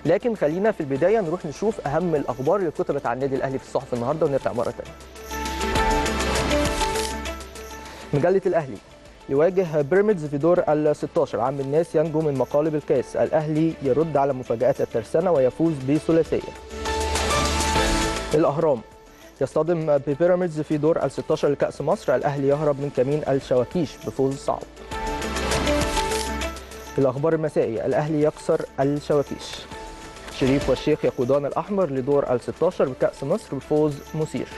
لكن خلينا في البدايه نروح نشوف اهم الاخبار اللي كتبت عن النادي الاهلي في الصحف النهارده ونرجع مره ثانيه. مجله الاهلي: يواجه بيراميدز في دور ال16، عم الناس ينجو من مقالب الكاس، الاهلي يرد على مفاجات الترسانه ويفوز بثلاثيه. الاهرام: يصطدم ببيراميدز في دور ال16 لكأس مصر، الأهلي يهرب من كمين الشواكيش بفوز صعب. الأخبار المسائية: الأهلي يكسر الشواكيش، شريف والشيخ يقودان الأحمر لدور ال16 بكأس مصر بفوز مثير.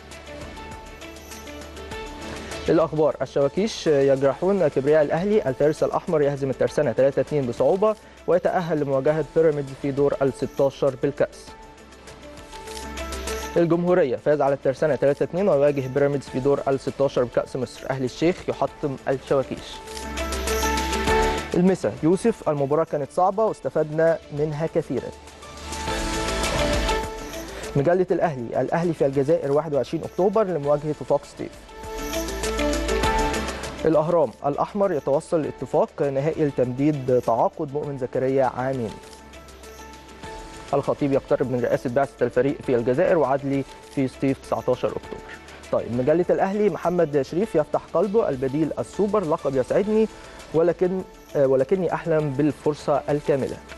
الأخبار: الشواكيش يجرحون كبرياء الأهلي، الفارس الأحمر يهزم الترسانة 3-2 بصعوبة ويتأهل لمواجهة بيراميدز في دور ال16 بالكأس. الجمهورية: فاز على الترسانة 3-2 ويواجه بيراميدز في دور ال16 بكأس مصر، أهلي الشيخ يحطم الشواكيش. المسا: يوسف المباراة كانت صعبة واستفدنا منها كثيرا. مجلة الأهلي: الأهلي في الجزائر 21 أكتوبر لمواجهة وفاق سطيف. الأهرام: الأحمر يتوصل لاتفاق نهائي لتمديد تعاقد مؤمن زكريا عامين. الخطيب يقترب من رئاسة بعثة الفريق في الجزائر وعدلي في سطيف 19 أكتوبر. طيب مجلة الأهلي: محمد شريف يفتح قلبه، البديل السوبر، لقب يسعدني ولكني أحلم بالفرصة الكاملة.